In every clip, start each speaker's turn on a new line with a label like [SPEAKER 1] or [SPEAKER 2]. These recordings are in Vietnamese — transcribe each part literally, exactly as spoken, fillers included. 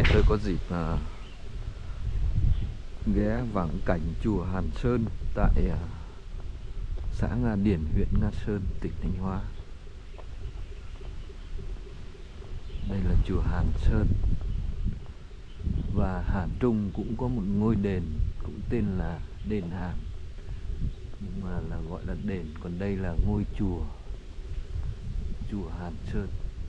[SPEAKER 1] nay tôi có dịp uh, ghé vãng cảnh chùa Hàn Sơn tại uh, xã Nga Điền, huyện Nga Sơn, tỉnh Thanh Hóa. Đây là chùa Hàn Sơn. Và Hà Trung cũng có một ngôi đền cũng tên là đền Hàn, nhưng mà là gọi là đền, còn đây là ngôi chùa, chùa Hàn Sơn.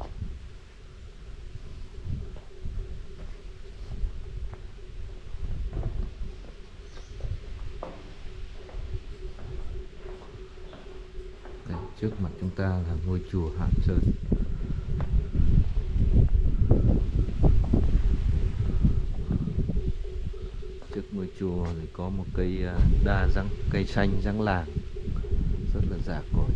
[SPEAKER 1] Đây, trước mặt chúng ta là ngôi chùa Hàn Sơn. Trước ngôi chùa thì có một cây đa răng, cây xanh răng làng rất là già cỗi.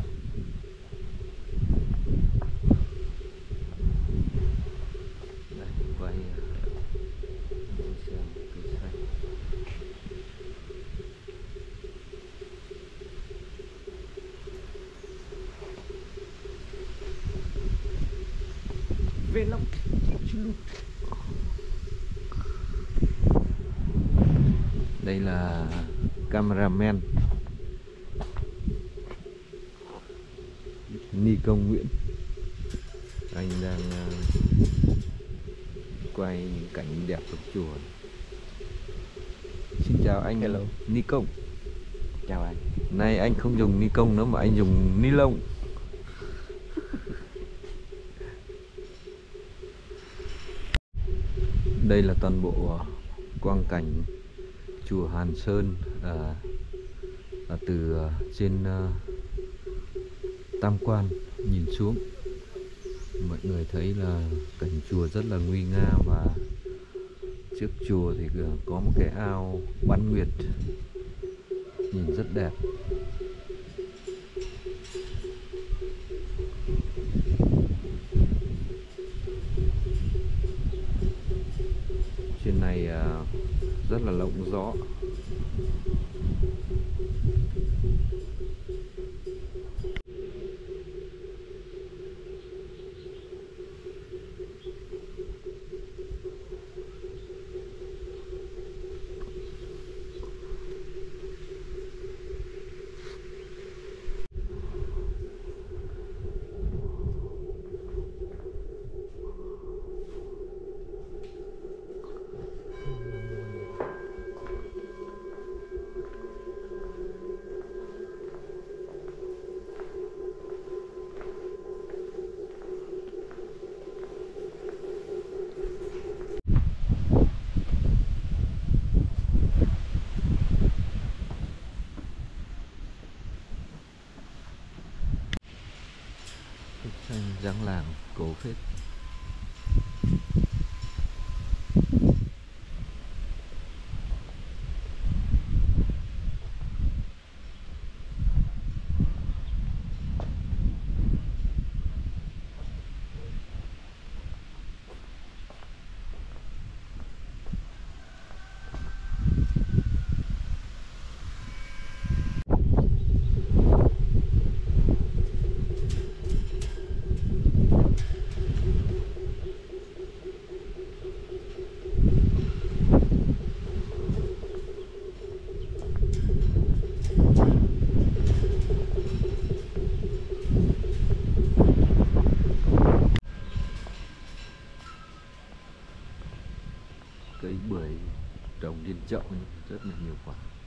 [SPEAKER 1] Đây, quay xem cây xanh.
[SPEAKER 2] Vlog.
[SPEAKER 1] Đây là cameraman Ni Công Nguyễn. Anh đang uh, quay những cảnh đẹp của chùa. Xin chào anh.
[SPEAKER 2] Hello.
[SPEAKER 1] Ni Công.
[SPEAKER 2] Chào anh.
[SPEAKER 1] Nay anh không dùng Ni Công nữa mà anh dùng ni lông. Đây là toàn bộ quang cảnh chùa Hàn Sơn à, à, từ à, trên à, tam quan nhìn xuống. Mọi người thấy là cảnh chùa rất là nguy nga, và trước chùa thì có một cái ao bán nguyệt nhìn rất đẹp. Trên này à, rất là lộng gió. Xanh răng làng cổ phết. Cây bưởi trồng trên chậu rất là nhiều quả.